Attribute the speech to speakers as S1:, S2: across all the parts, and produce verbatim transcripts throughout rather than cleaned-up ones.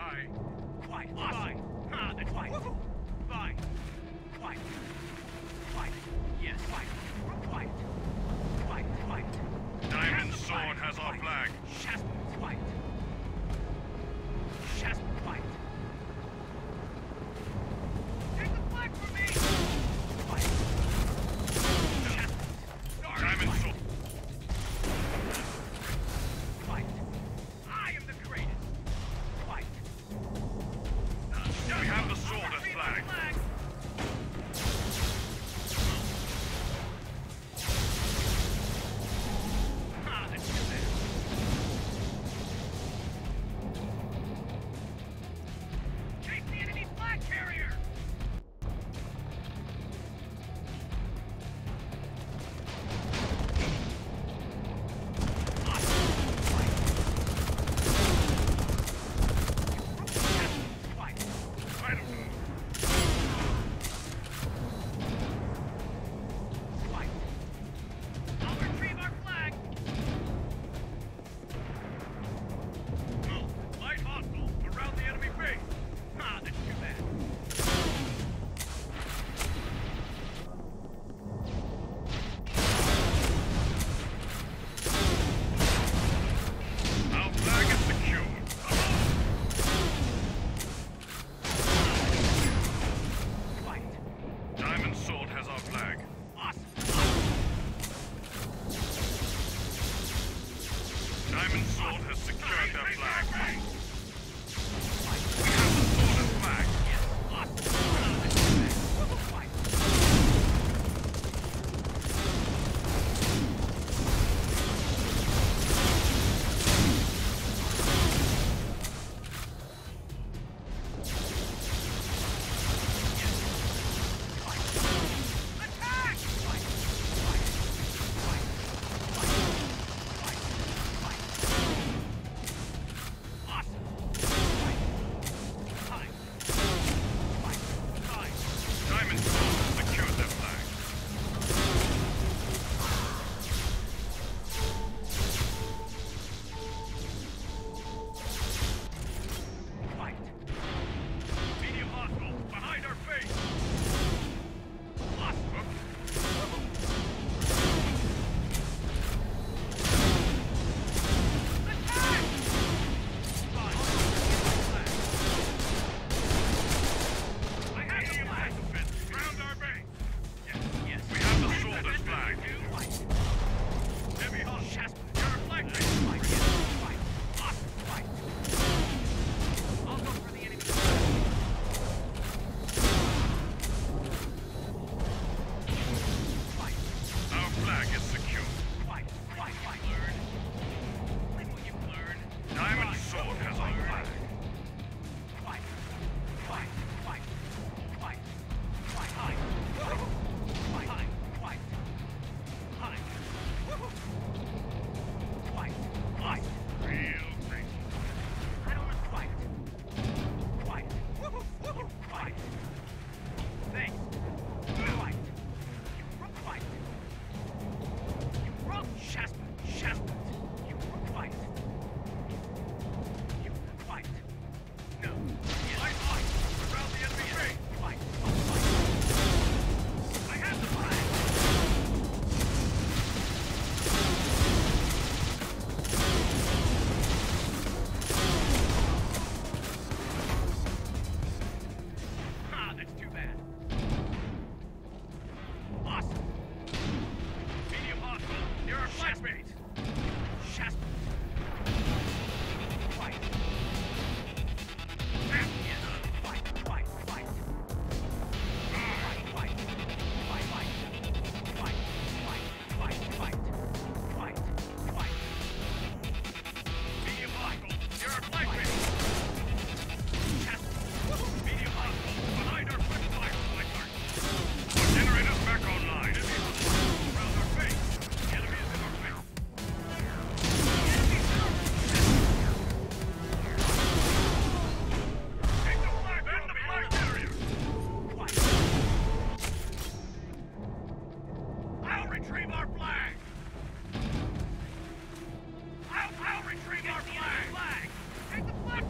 S1: Aye.
S2: Quiet. Fine. Ah, that's quiet. Fine. Quiet. Quiet. Yes. Quiet. Quiet. Quiet. Quiet.
S1: Diamond Sword has our flag.
S2: Shasp. Quiet. Shasp. Quiet. Take the flag from me. Quiet. Shasp.
S1: Diamond Sword.
S2: Quiet. I am the greatest. Quiet.
S1: We have the sword as flag.
S2: Ah, that's still there.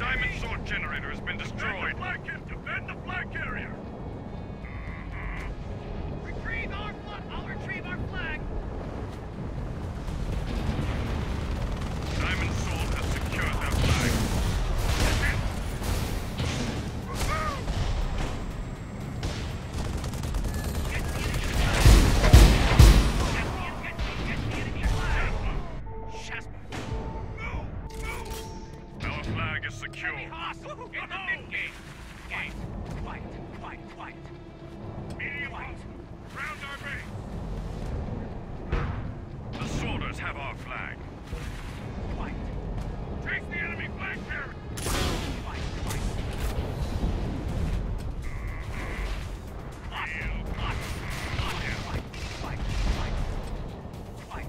S1: Diamond sword generator has been destroyed.
S2: Defend the flag carrier! Retrieve our flag! I'll retrieve our flag!
S1: Diamond sword has secured their flag. Our flag is secure.
S2: In the mid-game! Game! Fight! Fight! Fight!
S1: Medium
S2: Fight!
S1: round our base. The sworders have our flag.
S2: Fight!
S1: Take the enemy flag carrier.
S2: Fight! Fight! Awesome! Awesome! Awesome! Fight! Fight! Fight! Fight!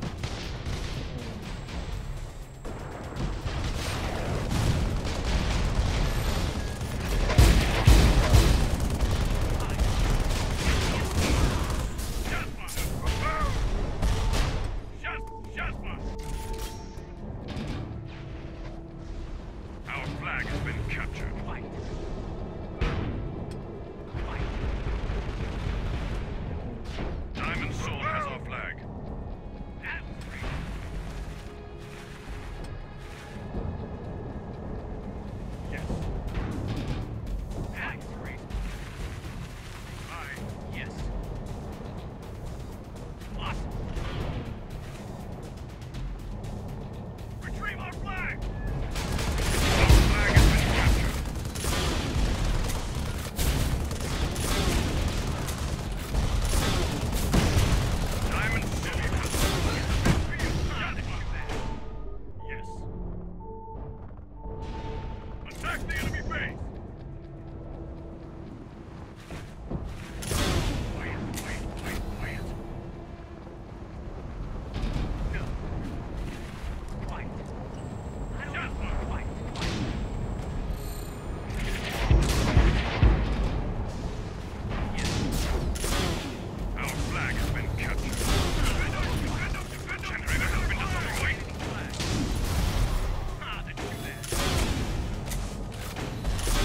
S1: Our flag has been captured.
S2: Fight! Fight!
S1: Diamond sword has our flag.
S2: That was great!
S1: Yes.
S2: That was great!
S1: Aye.
S2: Yes! Awesome!
S1: Retrieve our flag. Our flag has been captured. Diamond sword has Yes. Attack the enemy base. Quiet, quiet, quiet, quiet.
S2: No! Fight! I don't
S1: Just
S2: want to fight! Fight! Yes!
S1: Our flag has been captured. Generator has been destroyed.
S2: Ah, the do that!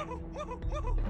S1: Whoa! Whoa! Whoa!